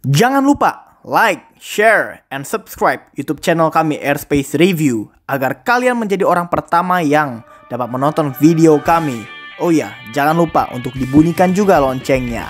Jangan lupa like, share, and subscribe YouTube channel kami Airspace Review agar kalian menjadi orang pertama yang dapat menonton video kami. Oh ya, jangan lupa untuk dibunyikan juga loncengnya.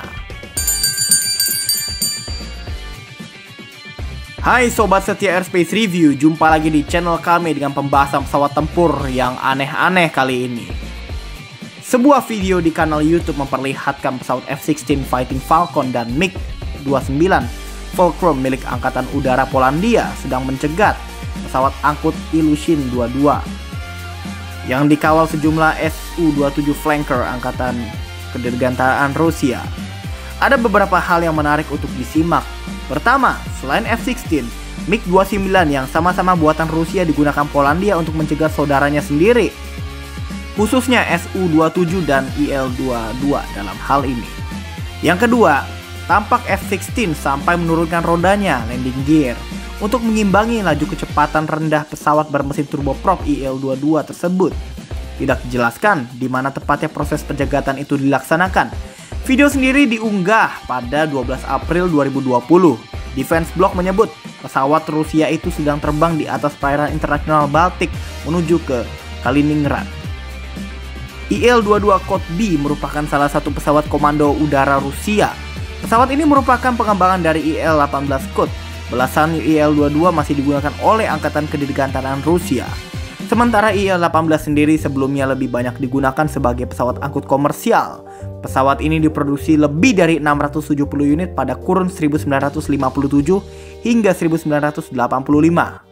Hai sobat setia Airspace Review, jumpa lagi di channel kami dengan pembahasan pesawat tempur yang aneh-aneh kali ini. Sebuah video di kanal YouTube memperlihatkan pesawat F-16 Fighting Falcon dan MiG-29 Volcrom milik Angkatan Udara Polandia sedang mencegat pesawat angkut Ilyushin 22 yang dikawal sejumlah Su-27 Flanker Angkatan Kedirgantaraan Rusia. Ada beberapa hal yang menarik untuk disimak. Pertama, selain F-16, MiG-29 yang sama-sama buatan Rusia digunakan Polandia untuk mencegat saudaranya sendiri, khususnya Su-27 dan Il-22 dalam hal ini. Yang kedua, tampak F-16 sampai menurunkan rodanya landing gear untuk mengimbangi laju kecepatan rendah pesawat bermesin turboprop Il-22 tersebut. Tidak dijelaskan di mana tepatnya proses penjagatan itu dilaksanakan. Video sendiri diunggah pada 12 April 2020. Defense Block menyebut pesawat Rusia itu sedang terbang di atas perairan internasional Baltik menuju ke Kaliningrad. Il-22 Code B merupakan salah satu pesawat komando udara Rusia. Pesawat ini merupakan pengembangan dari Il-18 Code. Belasan Il-22 masih digunakan oleh Angkatan Kedirgantaraan Rusia. Sementara Il-18 sendiri sebelumnya lebih banyak digunakan sebagai pesawat angkut komersial. Pesawat ini diproduksi lebih dari 670 unit pada kurun 1957 hingga 1985.